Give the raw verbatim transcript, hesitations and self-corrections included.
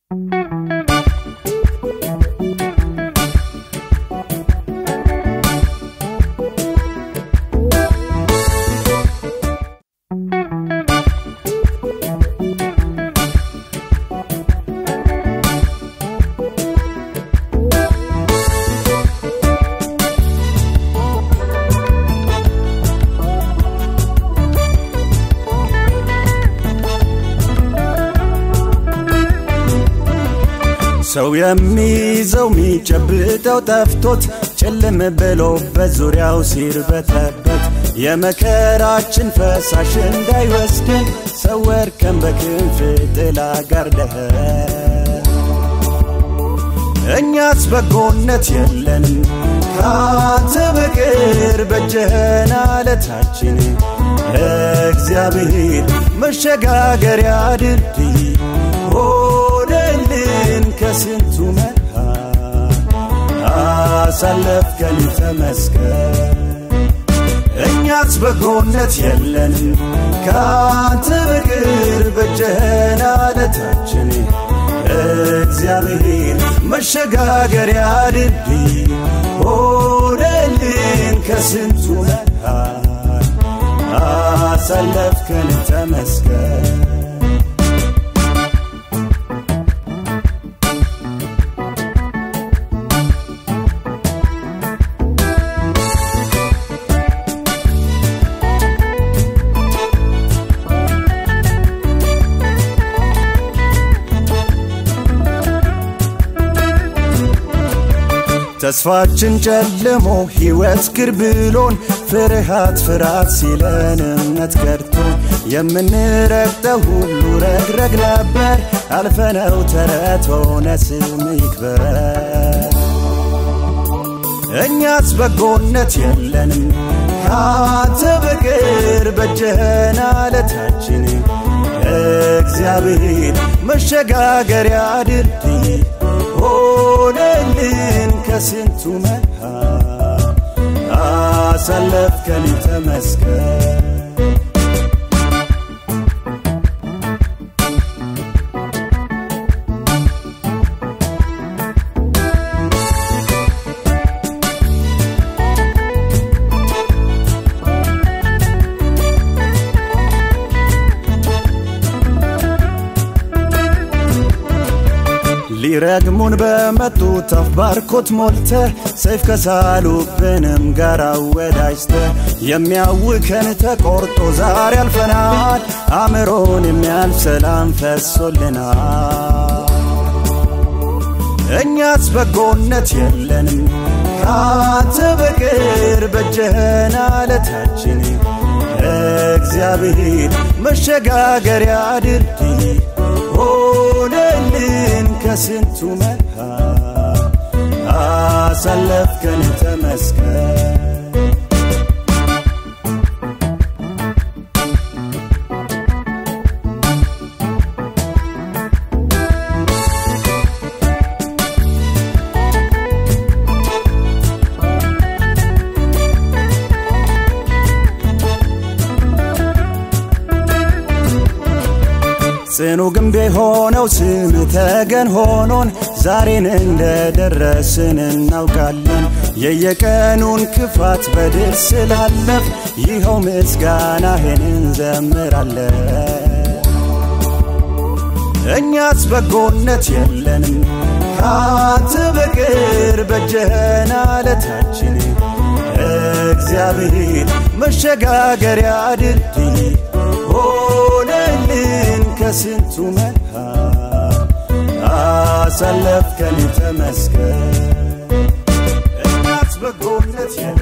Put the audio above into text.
ሰው የሚይዘው ሚጨብጠው ጠፍቶት ጨለመ ብሎ በዙሪያው ሲርበተበት የመከራችን ፈሳሽ እንዳይወስደን ሰወርከን በክንፍ ጥላ ጋርደህ እኛስ በጎነት የለንም ካንተ በቀር በጀህና ለታችን እግዚአብሔር መሸጋገሪያ ድልድይ ሆነልን ከስንቱ መርሃ አሳለፍከን ተመስገን እኛስ በጎነት የለንም ካንተ በቀር በጀህና ለታችን እግዚአብሔር መሸጋገሪያ ድልድይ ሆነልን ከስንቱ መርሃ አሳለፍከን ተመስገን ተስፋችን ጨልሞ ሕይወት ግርብሎን ፍርሃት ፍራት ሲለን እምነት ከርቶ የምንረግጠው ሁሉ ረግረግ ነበር አልፈነው ተረት ሆነ ስም ይክበር እኛስ በጎነት የለንም ካንተ በቀር በጀህና ለታችን እግዚአብሔር መሸጋገሪያ ድልድይ ሆነልን ከስንቱ መርሃ አሳለፍከን ተመስገን ሊረግሙን በመጡት አፍ ባርኮት ሞልተ ሰይፍ ከሳሉብንም ጋር አወዳጅተ የሚያውከን ተቆርጦ ዛሬ አልፈናል አእምሮን የሚያልፍ ሰላም ፈሶልናል እኛስ በጎነት የለንም ካንተ በቀር በጀህና ለታችን እግዚአብሔር መሸጋገሪያ ድልድይ ሆነልን ከስንቱ መርሃ አሳለፍከን ተመስገን ጽኑ ግንብ የሆነው ስም ተገን ሆኖን ዛሬን እንደደረስን እናውቃለን የየቀኑን ክፋት በድል ስላለፍ ይኸው ምስጋናህን እንዘምራለን እኛስ በጎነት የለንም ካንተ በቀር በጀህና ለታችን እግዚአብሔር መሸጋገሪያ ድልድይ ሆነልን ከስንቱ መርሃ አሳለፍከን ተመስገን እኛስ በጎነት